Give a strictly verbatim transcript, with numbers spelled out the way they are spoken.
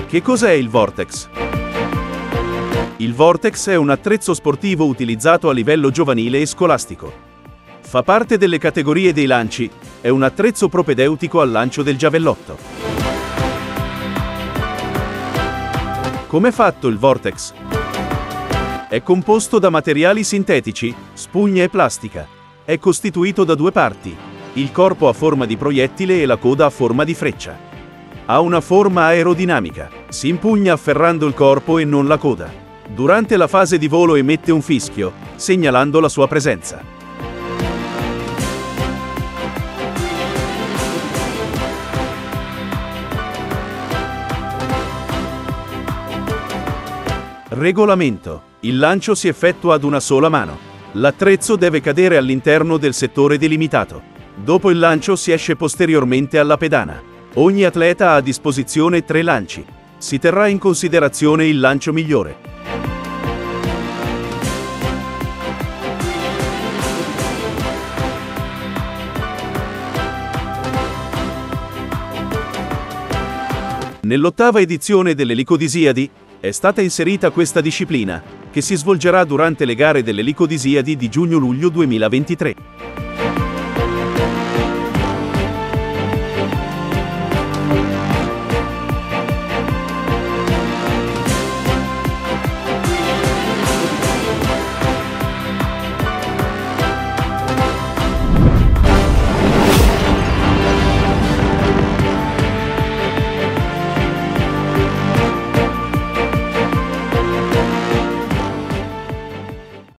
Che cos'è il Vortex? Il Vortex è un attrezzo sportivo utilizzato a livello giovanile e scolastico. Fa parte delle categorie dei lanci, è un attrezzo propedeutico al lancio del giavellotto. Com'è fatto il Vortex? È composto da materiali sintetici, spugne e plastica. È costituito da due parti, il corpo a forma di proiettile e la coda a forma di freccia. Ha una forma aerodinamica, si impugna afferrando il corpo e non la coda. Durante la fase di volo emette un fischio, segnalando la sua presenza. Regolamento. Il lancio si effettua ad una sola mano. L'attrezzo deve cadere all'interno del settore delimitato. Dopo il lancio si esce posteriormente alla pedana. Ogni atleta ha a disposizione tre lanci. Si terrà in considerazione il lancio migliore. Nell'ottava edizione dell'Elicodisiadi è stata inserita questa disciplina, che si svolgerà durante le gare dell'Elicodisiadi di giugno-luglio duemilaventitré.